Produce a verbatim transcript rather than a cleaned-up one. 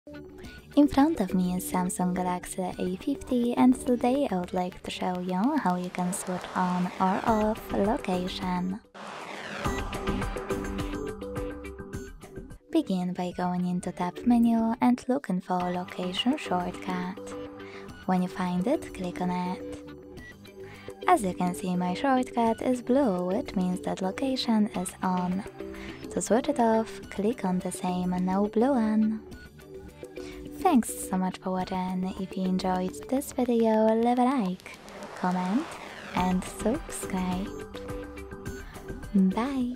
In front of me is Samsung Galaxy A fifty, and today I would like to show you how you can switch on or off location. Begin by going into Tab menu and looking for Location shortcut. When you find it, click on it. As you can see, my shortcut is blue, which means that location is on. To switch it off, click on the same no blue one. Thanks so much for watching. If you enjoyed this video, leave a like, comment and subscribe. Bye!